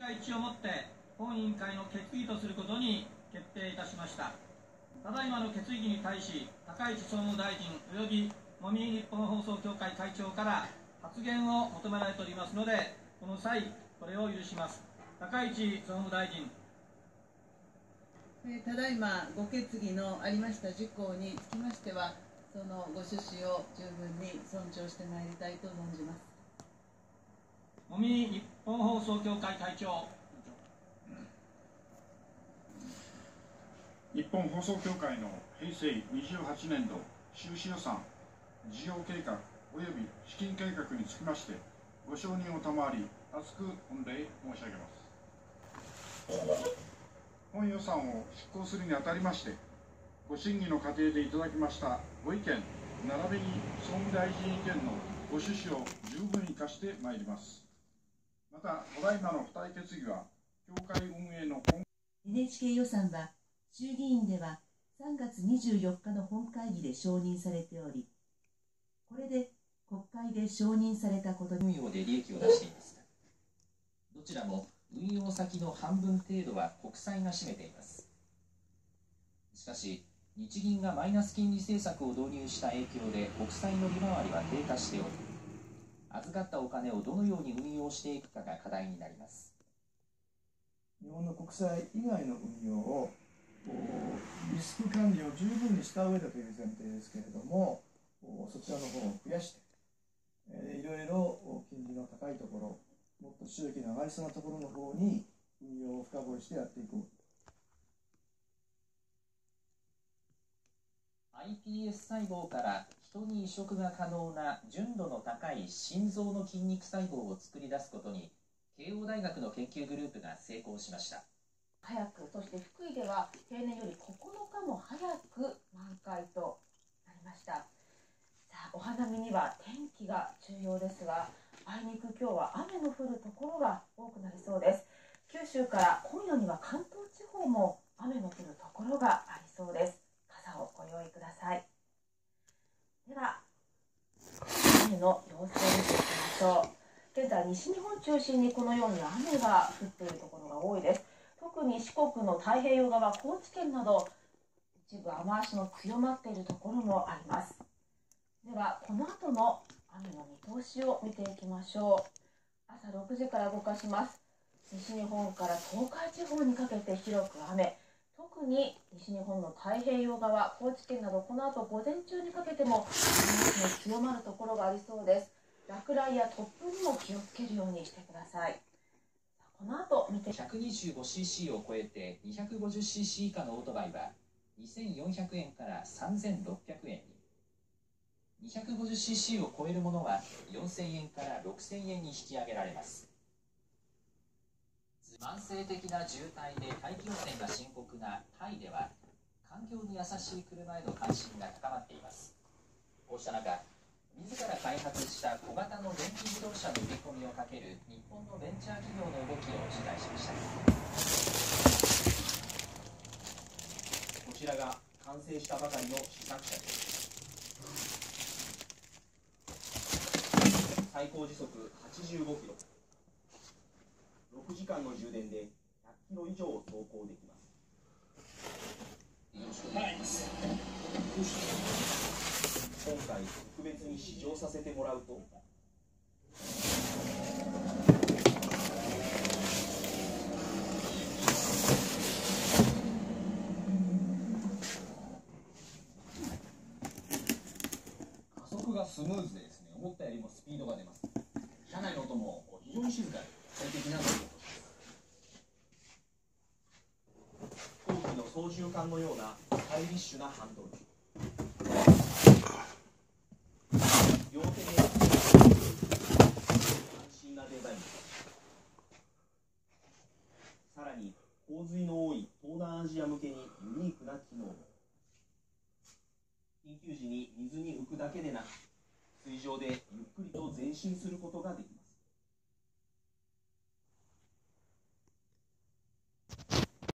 一致をもって本委員会の決議とすることに決定いたしました。ただいまの決議に対し、高市総務大臣及びもみ日本放送協会会長から発言を求められておりますので、この際、これを許します。高市総務大臣。 ただいまご決議のありました事項につきましては、そのご趣旨を十分に尊重してまいりたいと存じます。 もみ日本放送協会会長。 日本放送協会の平成28年度収支予算、事業計画及び資金計画につきまして、ご承認を賜り、厚く御礼申し上げます。本予算を執行するにあたりまして、ご審議の過程でいただきましたご意見、並びに総務大臣意見のご趣旨を十分生かしてまいります。また、ただいまの付帯決議は、協会運営の NHK 予算は、衆議院では3月24日の本会議で承認されており、これで国会で承認されたことに運用で利益を出していますが、どちらも運用先の半分程度は国債が占めています。しかし、日銀がマイナス金利政策を導入した影響で国債の利回りは低下しており、預かったお金をどのように運用していくかが課題になります。 日本の国債以外の運用をリスク管理を十分にした上だという前提ですけれども、そちらの方を増やして、いろいろ金利の高いところ、もっと収益の上がりそうなところの方に運用を深掘りしてやっていこう。 iPS 細胞から人に移植が可能な純度の高い心臓の筋肉細胞を作り出すことに、慶応大学の研究グループが成功しました。 早く、そして福井では平年より9日も早く満開となりました。さあ、お花見には天気が重要ですが、あいにく今日は雨の降るところが多くなりそうです。九州から今夜には関東地方も雨の降るところがありそうです。傘をご用意ください。では、雨の様子を見ていきましょう。現在、西日本中心にこのように雨が降っているところが多いです。特に四国の太平洋側、高知県など一部雨足の強まっているところもあります。では、この後の雨の見通しを見ていきましょう。朝6時から動かします。西日本から東海地方にかけて広く雨。特に西日本の太平洋側、高知県などこの後午前中にかけても雨足の強まるところがありそうです。落雷や突風にも気をつけるようにしてください。この後見て 125cc を超えて 250cc 以下のオートバイは2400円から3600円に、250cc を超えるものは4000円から6000円に引き上げられます。慢性的な渋滞で大気汚染が深刻なタイでは、環境に優しい車への関心が高まっています。こうした中、自ら開発した小型の電気自動車の売り込みをかける日本のベンチャー企業の動きを取材しました。 こちらが完成したばかりの試作車です。最高時速85キロ、6時間の充電で100キロ以上走行できます。今回特別に試乗させてもらうと、加速がスムーズでですね、思ったよりもスピードが出ます。車内の音も非常に静かで快適な乗り心地です。飛行機の操縦桿のようなスタイリッシュなハンドル、両手で安心なデザインです。さらに洪水の多い東南アジア向けにユニークな機能も。緊急時に水に浮くだけでなく、水上でゆっくりと前進することができます。